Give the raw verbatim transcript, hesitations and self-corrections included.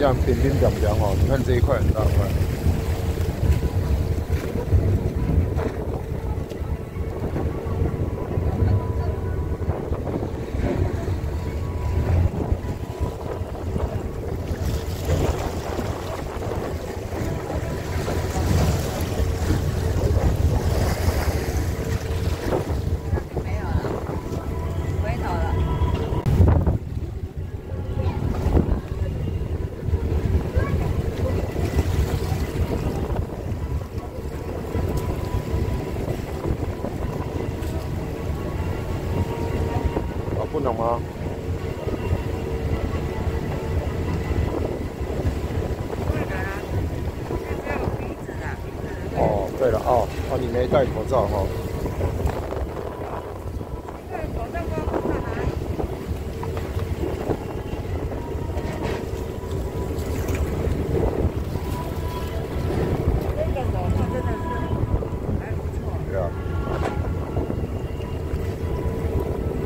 这样边边凉凉哦。你看这一块很大块。不能吗？哦，对了哦，哦，你没戴口罩哈、哦。